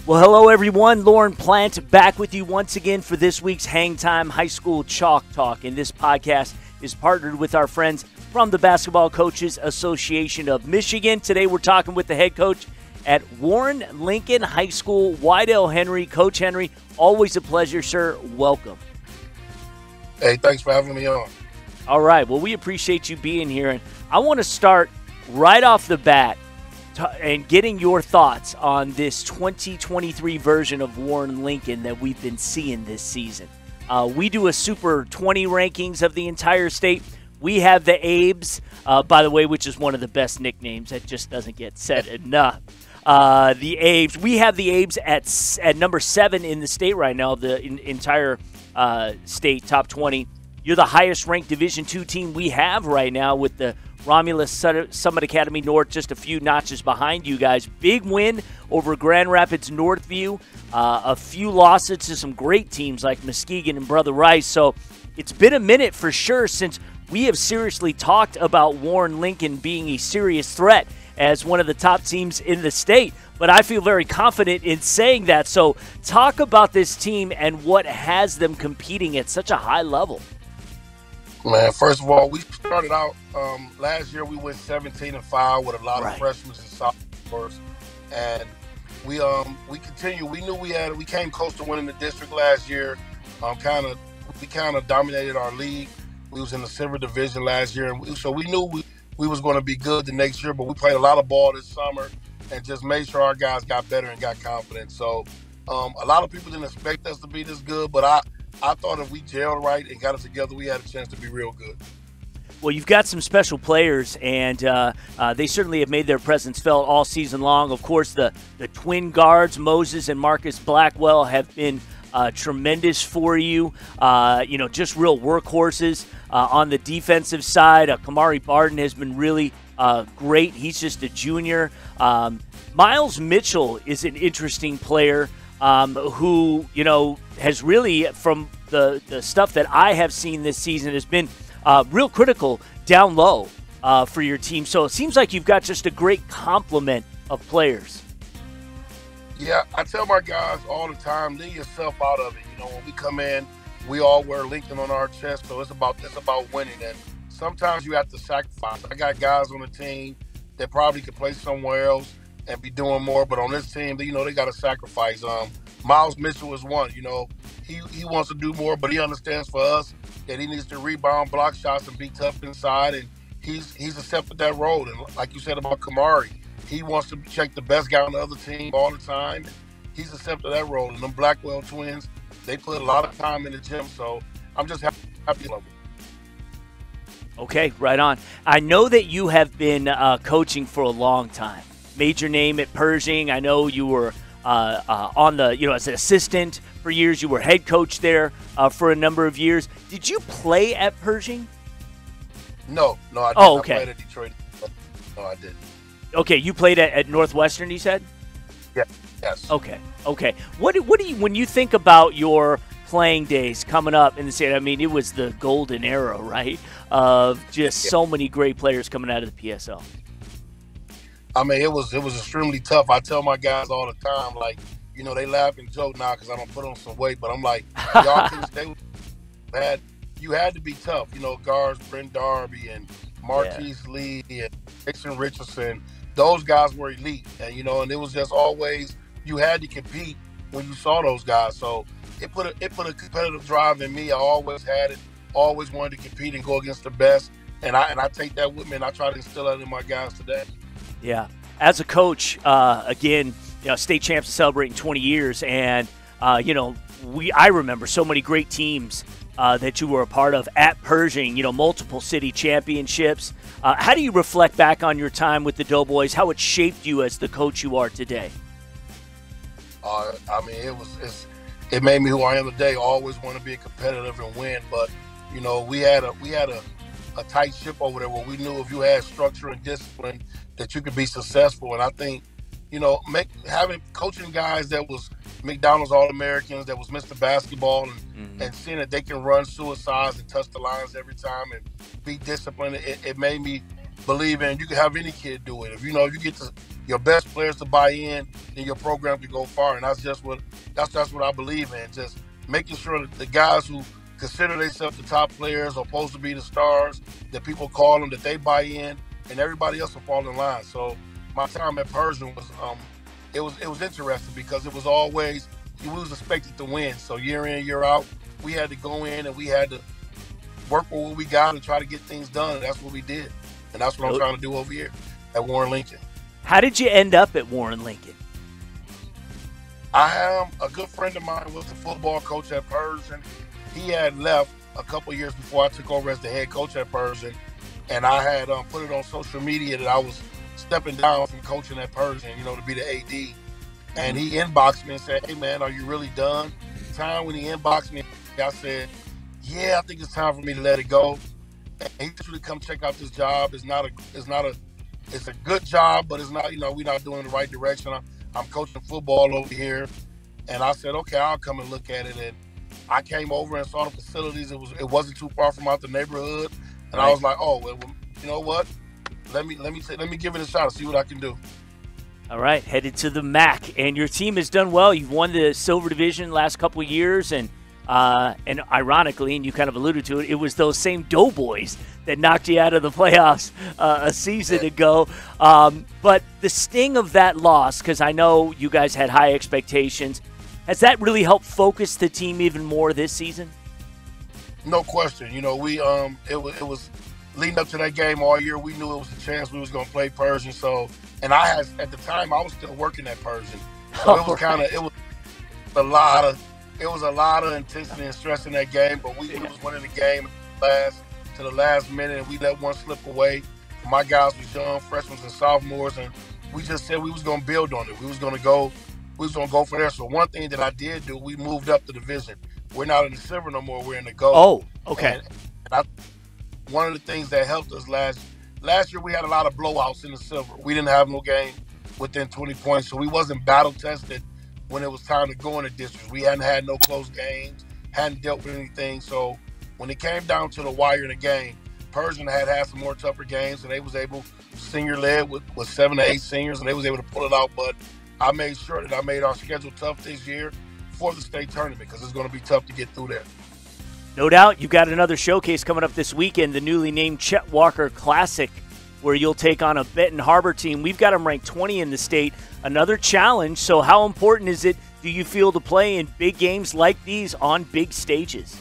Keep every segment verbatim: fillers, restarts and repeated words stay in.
Well, hello, everyone. Lorne Plant back with you once again for this week's Hangtime High School Chalk Talk. And this podcast is partnered with our friends from the Basketball Coaches Association of Michigan. Today we're talking with the head coach at Warren Lincoln High School, Wydell Henry. Coach Henry, always a pleasure, sir. Welcome. Hey, thanks for having me on. All right. Well, we appreciate you being here. And I want to start right off the bat and getting your thoughts on this twenty twenty-three version of Warren Lincoln that we've been seeing this season. Uh, we do a Super twenty rankings of the entire state. We have the Abes, uh, by the way, which is one of the best nicknames that just doesn't get said enough. Uh, the Abes. We have the Abes at at number seven in the state right now, the in, entire uh, state top twenty. You're the highest ranked Division two team we have right now with the Romulus Summit Academy North just a few notches behind you guys. Big win over Grand Rapids Northview. Uh, a few losses to some great teams like Muskegon and Brother Rice. So it's been a minute for sure since we have seriously talked about Warren Lincoln being a serious threat as one of the top teams in the state. But I feel very confident in saying that. So talk about this team and what has them competing at such a high level. Man, first of all, we started out um, last year. We went seventeen and five with a lot right. of freshmen and sophomores, and we um we continue. We knew we had we came close to winning the district last year. Um, kind of we kind of dominated our league. We was in the silver division last year, and we, so we knew we we was going to be good the next year. But we played a lot of ball this summer and just made sure our guys got better and got confident. So um, a lot of people didn't expect us to be this good, but I. I thought if we gelled right and got it together, we had a chance to be real good. Well, you've got some special players, and uh, uh, they certainly have made their presence felt all season long. Of course, the, the twin guards, Moses and Marcus Blackwell, have been uh, tremendous for you. Uh, you know, just real workhorses. Uh, on the defensive side, uh, Kamari Barden has been really uh, great. He's just a junior. Um, Miles Mitchell is an interesting player. Um, who, you know, has really, from the, the stuff that I have seen this season, has been uh, real critical down low uh, for your team. So it seems like you've got just a great complement of players. Yeah, I tell my guys all the time, leave yourself out of it. You know, when we come in, we all wear Lincoln on our chest, so it's about it's about winning. And sometimes you have to sacrifice. I got guys on the team that probably could play somewhere else and be doing more, but on this team, you know, they got to sacrifice. Um, Miles Mitchell is one. You know, he he wants to do more, but he understands for us that he needs to rebound, block shots, and be tough inside. And he's he's accepted that role. And like you said about Kamari, he wants to check the best guy on the other team all the time. He's accepted that role. And them Blackwell twins, they put a lot of time in the gym. So I'm just happy. happy Okay, right on. I know that you have been uh, coaching for a long time. Major name at Pershing. I know you were uh, uh, on the, you know, as an assistant for years. You were head coach there uh, for a number of years. Did you play at Pershing? No, no, I didn't. Oh, okay. I played at Detroit. No, I didn't. Okay, you played at, at Northwestern, you said? Yeah, yes. Okay, okay. What do, what do you, when you think about your playing days coming up in the state, I mean, it was the golden era, right, of just yeah. so many great players coming out of the P S L. I mean, it was it was extremely tough. I tell my guys all the time, like, you know, they laugh and joke now because I don't put on some weight, but I'm like, y'all can stay bad. You had to be tough. You know, guards, Brent Darby and Marquise yeah. Lee and Dixon Richardson, those guys were elite. And, you know, and it was just always, you had to compete when you saw those guys. So it put a, it put a competitive drive in me. I always had it, always wanted to compete and go against the best. And I, and I take that with me, and I try to instill that in my guys today. Yeah. As a coach, uh, again, you know, state champs are celebrating twenty years, and, uh, you know, we I remember so many great teams uh, that you were a part of at Pershing, you know, multiple city championships. Uh, how do you reflect back on your time with the Doughboys, how it shaped you as the coach you are today? Uh, I mean, it was it's, it made me who I am today. Always want to be competitive and win, but, you know, we had a we had a, a tight ship over there where we knew if you had structure and discipline that you could be successful. And I think, you know, make, having coaching guys that was McDonald's All-Americans, that was Mister Basketball, and, mm-hmm. and seeing that they can run suicides and touch the lines every time and be disciplined, it, it made me believe in you can have any kid do it. If you know, if you get to your best players to buy in, then your program can go far. And that's just what that's that's what I believe in. Just making sure that the guys who consider themselves the top players are supposed to be the stars, that people call them, that they buy in, and everybody else will fall in line. So my time at Persian was um, it was it was interesting because it was always we was expected to win. So year in, year out, we had to go in and we had to work with what we got and try to get things done. And that's what we did. And that's what I'm trying to do over here at Warren Lincoln. How did you end up at Warren Lincoln? I have a good friend of mine was the football coach at Persian. He had left a couple years before I took over as the head coach at Persian. And I had um, put it on social media that I was stepping down from coaching at Persian, you know, to be the A D. And he inboxed me and said, hey, man, are you really done? The time when he inboxed me, I said, yeah, I think it's time for me to let it go. And he told me to come check out this job. It's not a, it's not a, it's a good job, but it's not, you know, we're not doing the right direction. I'm, I'm coaching football over here. And I said, okay, I'll come and look at it. And I came over and saw the facilities. It was, it wasn't too far from out the neighborhood. And right. I was like, oh, well, you know what? Let me, let me, let me give it a shot and see what I can do. All right, headed to the M A C, and your team has done well. You've won the Silver Division last couple of years, and uh, and ironically, and you kind of alluded to it, it was those same Doughboys that knocked you out of the playoffs uh, a season ago. Um, but the sting of that loss, because I know you guys had high expectations, has that really helped focus the team even more this season? No question. You know, we um, it was it was leading up to that game all year. We knew it was a chance we was going to play Persian, so. And I had, at the time, I was still working at Persian. So it was kind of, it was a lot of, it was a lot of intensity and stress in that game, but we, we was winning the game last, to the last minute, and we let one slip away. My guys was young, freshmen and sophomores, and we just said we was going to build on it. We was going to go, we was going to go for there. So one thing that I did do, we moved up the division. We're not in the silver no more, we're in the gold. Oh, okay. And, and I, one of the things that helped us last Last year, we had a lot of blowouts in the silver. We didn't have no game within twenty points, so we wasn't battle-tested when it was time to go in the districts. We hadn't had no close games, hadn't dealt with anything. So when it came down to the wire in the game, Persian had had some more tougher games, and they was able, senior-led with, with seven to eight seniors, and they was able to pull it out. But I made sure that I made our schedule tough this year for the state tournament because it's going to be tough to get through there. No doubt. You've got another showcase coming up this weekend, the newly named Chet Walker Classic, where you'll take on a Benton Harbor team. We've got them ranked twentieth in the state. Another challenge. So how important is it, do you feel, to play in big games like these on big stages?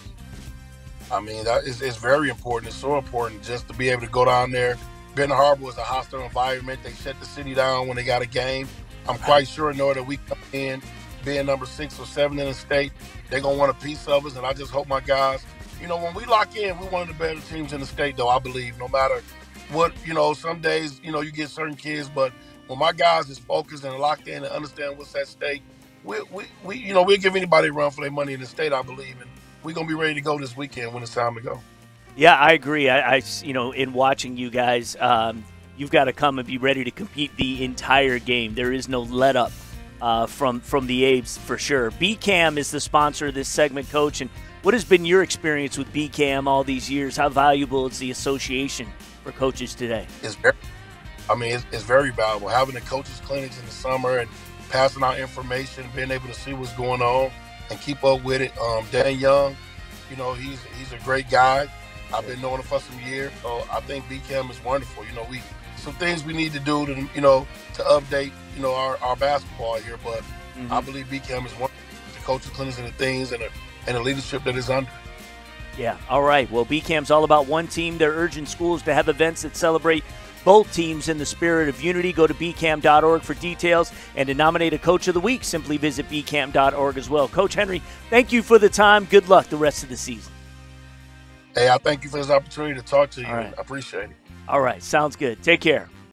I mean, that is, it's very important. It's so important just to be able to go down there. Benton Harbor was a hostile environment. They shut the city down when they got a game. I'm quite sure, knowing that we come in, being number six or seven in the state, they're going to want a piece of us, and I just hope my guys, you know, when we lock in, we're one of the better teams in the state, though, I believe, no matter what, you know, some days, you know, you get certain kids, but when my guys is focused and locked in and understand what's at stake, we, we, we you know, we'll give anybody a run for their money in the state, I believe, and we're going to be ready to go this weekend when it's time to go. Yeah, I agree. I, I you know, in watching you guys, um, you've got to come and be ready to compete the entire game. There is no let up. Uh, from from the Abes for sure. B C A M is the sponsor of this segment, Coach. And what has been your experience with B C A M all these years? How valuable is the association for coaches today? It's very, I mean, it's, it's very valuable. Having the coaches clinics in the summer and passing out information, being able to see what's going on and keep up with it. Um, Dan Young, you know, he's he's a great guy. I've been knowing him for some years, so I think B C A M is wonderful. You know, we some things we need to do to, you know, to update, you know, our, our basketball here, but mm-hmm. I believe B C A M is one of the coaches, clinics, and the things and the, and the leadership that is under. Yeah, all right. Well, B C A M's all about one team. They're urging schools to have events that celebrate both teams in the spirit of unity. Go to b c a m dot org for details, and to nominate a Coach of the Week, simply visit b c a m dot org as well. Coach Henry, thank you for the time. Good luck the rest of the season. Hey, I thank you for this opportunity to talk to you. Right. I appreciate it. All right, sounds good. Take care.